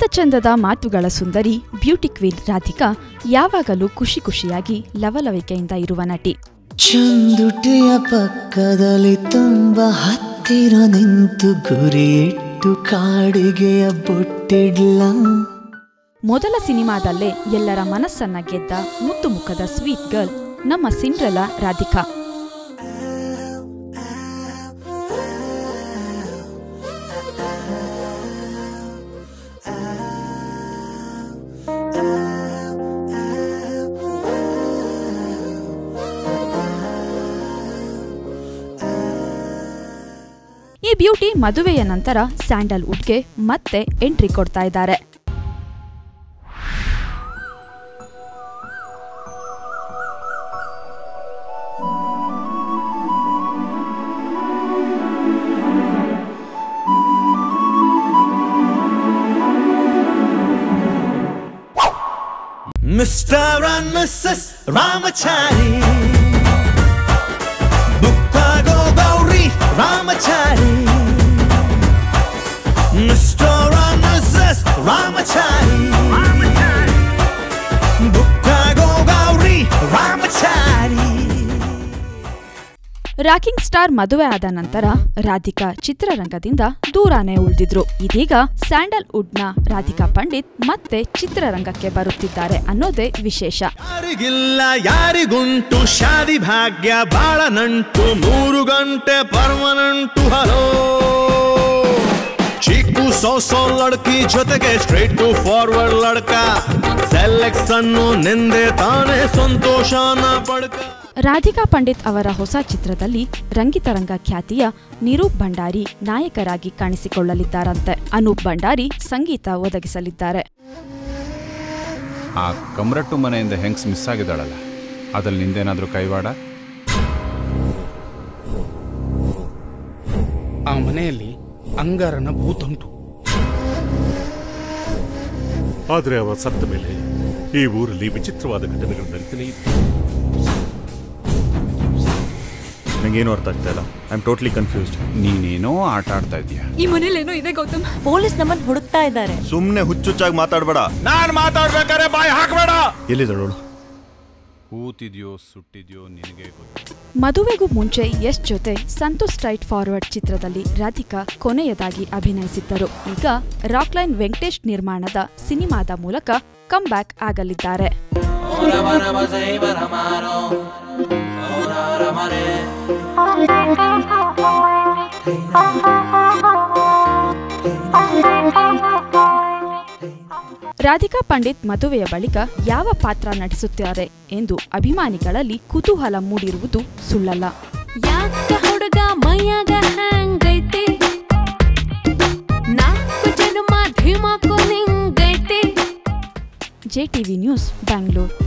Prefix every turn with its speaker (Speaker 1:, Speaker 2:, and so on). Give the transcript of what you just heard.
Speaker 1: ಚಂದದ ಮಾತುಗಳ ಸುಂದರಿ beauty queen Radhika ಯಾವಾಗಲೂ ಖುಷಿಯಾಗಿ ಲವಲವಿಕೆಯಿಂದ ಇರುವ ನಟಿ.
Speaker 2: ಚಂದುಟಿಯ ಪಕ್ಕದಲ್ಲಿ ತುಂಬಾ ಹತ್ತಿರ ನಿಂತು ಗುರಿಯಿಟ್ಟು ಕಾಡಿಗೆಯ ಬೊಟ್ಟಿಡ್ಲ.
Speaker 1: ಮೊದಲ ಸಿನಿಮಾದಲ್ಲೇ ಎಲ್ಲರ ಮನಸ್ಸನ್ನ ಗೆದ್ದ ಮುತ್ತು ಮುಖದ ಸ್ವೀಟ್ ಗರ್ಲ್ ನಮ್ಮ ಸಿಂಡ್ರೆಲಾ ರಾಧಿಕಾ. ಈ ಬ್ಯೂಟಿ ಮದುವೆಯ ನಂತರ ಸ್ಯಾಂಡಲ್ವುಡ್ಗೆ ಮತ್ತೆ ಎಂಟ್ರಿ ಕೊಡ್ತಾ ಇದ್ದಾರೆ.
Speaker 2: Mr. and Mrs. Ramachari, Bukta go Gauri Ramachari, Mr. and Mrs. Ramachari, Bukta go Gauri Ramachari.
Speaker 1: Rocking star ಮದುವೆ ಆದ ನಂತರ ರಾಧಿಕಾ ಚಿತ್ರರಂಗದಿಂದ ದೂರಾನೇ ಉಳಿದಿದ್ರು. ಇದೀಗ ಸ್ಯಾಂಡಲ್ವುಡ್ನ ರಾಧಿಕಾ ಪಂಡಿತ್ ಮತ್ತೆ ಚಿತ್ರರಂಗಕ್ಕೆ ಬರುತ್ತಿದ್ದಾರೆ ಅನ್ನೋದೇ ವಿಶೇಷ.
Speaker 2: ಯಾರಿಗಿಲ್ಲ ಯಾರಿಗುಂಟು ಶಾದಿ ಭಾಗ್ಯ ಬಾಳ ನಂಟು 3 ಗಂಟೆ ಪರ್ಮನೆಂಟು. ಹಲೋ ಚಿಕ್ಕು ಸೋ ಲಡ್ಕಿ ಜೊತೆಗೆ ಸ್ಟ್ರೈಟ್ ಟು ಫಾರ್ವರ್ಡ್ ಲಡ್ಕ. ಸೆಲೆಕ್ಷನ್ ನಿಂದೆ ತಾನೇ ಸಂತೋಷನ ಪಡ್ಕ.
Speaker 1: ರಾಧಿಕಾ ಪಂಡಿತ್ ಅವರ ಹೊಸ ಚಿತ್ರದಲ್ಲಿ ರಂಗಿತರಂಗ ಖ್ಯಾತಿಯ ನಿರೂಪ್ ಭಂಡಾರಿ ನಾಯಕರಾಗಿ ಕಾಣಿಸಿಕೊಳ್ಳಲಿದ್ದಾರಂತೆ. ಅನೂಪ್ ಭಂಡಾರಿ ಸಂಗೀತ ಒದಗಿಸಲಿದ್ದಾರೆ.
Speaker 3: ಆ ಕಮರಟ್ಟು ಮನೆಯಿಂದ ಹೆಂಗ್ಸ್ ಮಿಸ್ ಆಗಿದ್ದಾಳಲ್ಲ, ಅದ್ರಲ್ಲಿ ನಿಂದೇನಾದ್ರೂ ಕೈವಾಡ?
Speaker 4: ಆ ಮನೆಯಲ್ಲಿ ಅಂಗಾರನ ಭೂತುಂಟು.
Speaker 5: ಆದರೆ ಅವರ ಸತ್ತ ಮೇಲೆ ಈ ಊರಲ್ಲಿ ವಿಚಿತ್ರವಾದ ಘಟನೆಗಳು ನಡೀತಾನೆ ಇದೆ. ನಂಗೇನು ಅರ್ಥ ಆಗ್ತಾ ಇಲ್ಲ. I am totally confused.
Speaker 3: ನೀನೇನೋ ಆಟ ಆಡ್ತಾ ಇದೀಯ.
Speaker 6: ಈ ಮನೇಲೇನೋ ಇದೆ ಗೌತಮ್.
Speaker 7: ಪೊಲೀಸ್ ನಮ್ಮನ್ನು ಹುಡುಕ್ತಾ ಇದ್ದಾರೆ.
Speaker 5: ಸುಮ್ಮನೆ ಹುಚ್ಚುಚ್ಚಾಗಿ ಮಾತಾಡಬೇಡ.
Speaker 2: ನಾನ್ ಮಾತಾಡ್ಬೇಕಾರೆ ಬಾಯಿ ಹಾಕಬೇಡ.
Speaker 5: ಎಲ್ಲಿದ್ದಳು?
Speaker 3: ಕೂತಿದ್ಯೋ ಸುಟ್ಟಿದ್ಯೋ ನಿನಗೆ ಗೊತ್ತು.
Speaker 1: ಮದುವೆಗೂ ಮುಂಚೆ ಯಶ್ ಜೊತೆ ಸಂತೋಷ್ ಸ್ಟ್ರೈಟ್ ಫಾರ್ವರ್ಡ್ ಚಿತ್ರದಲ್ಲಿ ರಾಧಿಕಾ ಕೊನೆಯದಾಗಿ ಅಭಿನಯಿಸಿದ್ದರು. ಈಗ ರಾಕ್ಲೈನ್ ವೆಂಕಟೇಶ್ ನಿರ್ಮಾಣದ ಸಿನಿಮಾದ ಮೂಲಕ ಕಮ್ ಬ್ಯಾಕ್ ಆಗಲಿದ್ದಾರೆ. ರಾಧಿಕಾ ಪಂಡಿತ್ ಮದುವೆಯ ಬಳಿಕ ಯಾವ ಪಾತ್ರ ನಟಿಸುತ್ತಾರೆ ಎಂದು ಅಭಿಮಾನಿಗಳಲ್ಲಿ ಕುತೂಹಲ ಮೂಡಿರುವುದು ಸುಳ್ಳಲ್ಲ.
Speaker 6: ಹುಡುಗ ಮೈಯಾಗ ಹ್ಯಾಂಗೈತಿ, ನಾಲ್ಕು ಜನ್ಮ ಧೀಮಾಕು ನಿಂಗೈತಿ.
Speaker 1: JTV news, Bangalore.